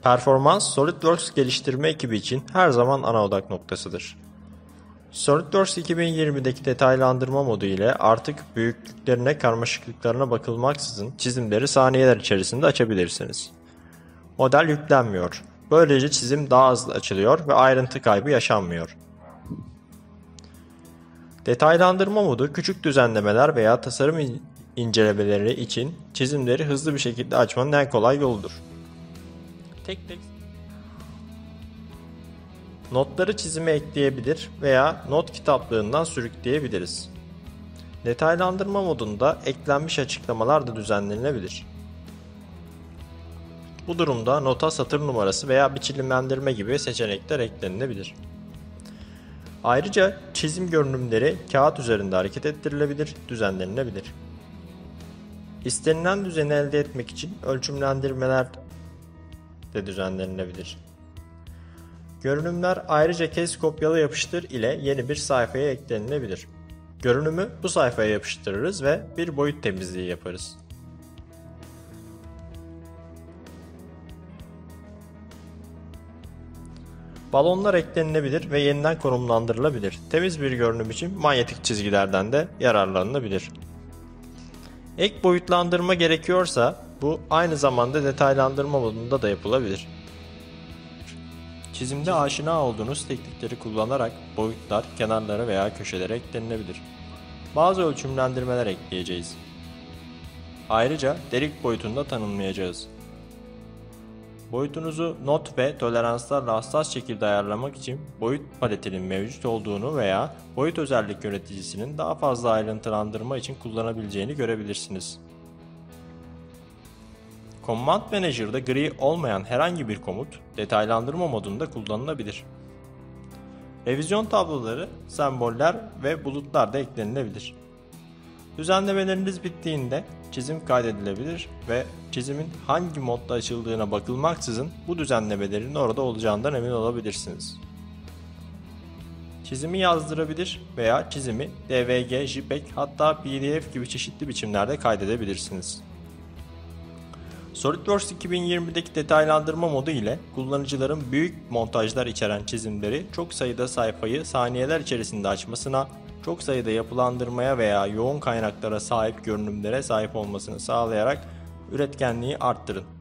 Performans, SolidWorks geliştirme ekibi için her zaman ana odak noktasıdır. SolidWorks 2020'deki detaylandırma modu ile artık büyüklüklerine, karmaşıklıklarına bakılmaksızın çizimleri saniyeler içerisinde açabilirsiniz. Model yüklenmiyor. Böylece çizim daha hızlı açılıyor ve ayrıntı kaybı yaşanmıyor. Detaylandırma modu küçük düzenlemeler veya tasarım incelemeleri için çizimleri hızlı bir şekilde açmanın en kolay yoludur. Tek notları çizime ekleyebilir veya not kitaplığından sürükleyebiliriz. Detaylandırma modunda eklenmiş açıklamalar da düzenlenebilir. Bu durumda nota satır numarası veya biçimlendirme gibi seçenekler eklenilebilir. Ayrıca çizim görünümleri kağıt üzerinde hareket ettirilebilir, düzenlenebilir. İstenilen düzeni elde etmek için ölçümlendirmeler de düzenlenebilir. Görünümler ayrıca kes kopyala yapıştır ile yeni bir sayfaya eklenilebilir. Görünümü bu sayfaya yapıştırırız ve bir boyut temizliği yaparız. Balonlar eklenilebilir ve yeniden konumlandırılabilir. Temiz bir görünüm için manyetik çizgilerden de yararlanılabilir. Ek boyutlandırma gerekiyorsa bu aynı zamanda detaylandırma modunda da yapılabilir. Çizimde aşina olduğunuz teknikleri kullanarak boyutlar kenarlara veya köşelere eklenilebilir. Bazı ölçümlendirmeler ekleyeceğiz. Ayrıca delik boyutunu da tanımlayacağız. Boyutunuzu not ve toleranslarla hassas şekilde ayarlamak için boyut paletinin mevcut olduğunu veya boyut özellik yöneticisinin daha fazla ayrıntılandırma için kullanabileceğini görebilirsiniz. Command Manager'da gri olmayan herhangi bir komut detaylandırma modunda kullanılabilir. Revizyon tabloları, semboller ve bulutlar da eklenilebilir. Düzenlemeleriniz bittiğinde çizim kaydedilebilir ve çizimin hangi modda açıldığına bakılmaksızın bu düzenlemelerin orada olacağından emin olabilirsiniz. Çizimi yazdırabilir veya çizimi DVG, JPEG hatta PDF gibi çeşitli biçimlerde kaydedebilirsiniz. SolidWorks 2020'deki detaylandırma modu ile kullanıcıların büyük montajlar içeren çizimleri çok sayıda sayfayı saniyeler içerisinde açmasına, çok sayıda yapılandırmaya veya yoğun kaynaklara sahip görünümlere sahip olmasını sağlayarak üretkenliği arttırın.